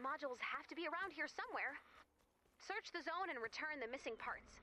The modules have to be around here somewhere. Search the zone and return the missing parts.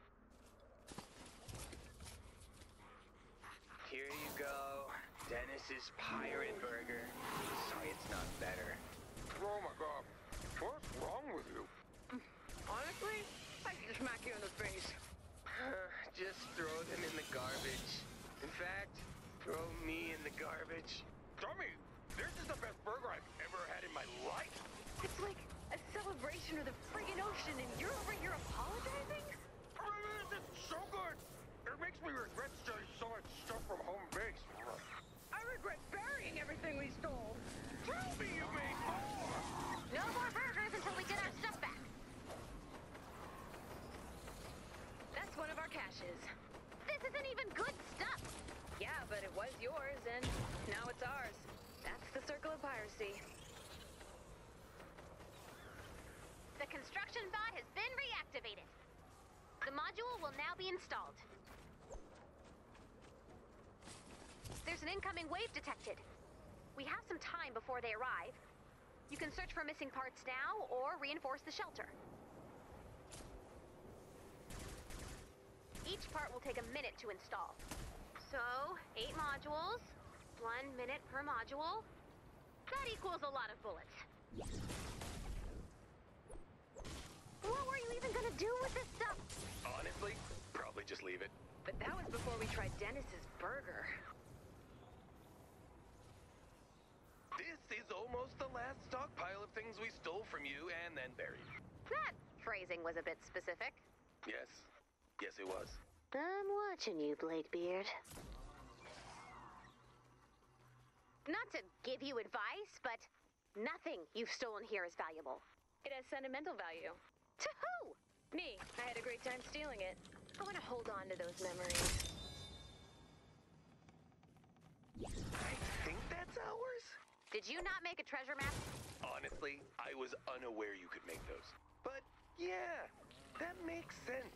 Here you go. Dennis's Pirate Burger. Sorry it's not better. Oh my god. What's wrong with you? Honestly, I can smack you in the face. Just throw them in the garbage. In fact, throw me in the garbage. Dummy, this is the best burger I've ever had in my life. It's like a celebration of the friggin' ocean and you're over here apologizing? It's so good. It makes me regret stealing so much stuff from home base. I regret burying everything we stole. Tell me you made more. No more burgers until we get our stuff back. That's one of our caches. This isn't even good stuff. Yeah, but it was yours, and now it's ours. That's the circle of piracy. The construction bot has been reactivated. The module will now be installed. There's an incoming wave detected. We have some time before they arrive. You can search for missing parts now or reinforce the shelter. Each part will take a minute to install. So, 8 modules, 1 minute per module. That equals a lot of bullets. What were you even gonna do with this stuff? Honestly, probably just leave it. But that was before we tried Dennis's burger. This is almost the last stockpile of things we stole from you and then buried. That phrasing was a bit specific. Yes. Yes, it was. I'm watching you, Blakebeard. Not to give you advice, but nothing you've stolen here is valuable. It has sentimental value. To who? Me. I had a great time stealing it. I want to hold on to those memories. I think that's ours. Did you not make a treasure map? Honestly, I was unaware you could make those. But yeah, that makes sense.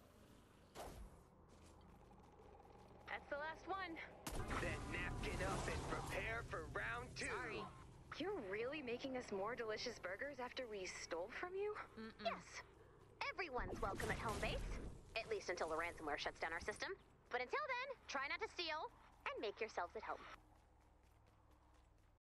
That's the last one. Then napkin up and prepare for round 2. Sorry. You're really making us more delicious burgers after we stole from you? Yes. Everyone's welcome at home base. At least until the ransomware shuts down our system. But until then, try not to steal and make yourselves at home.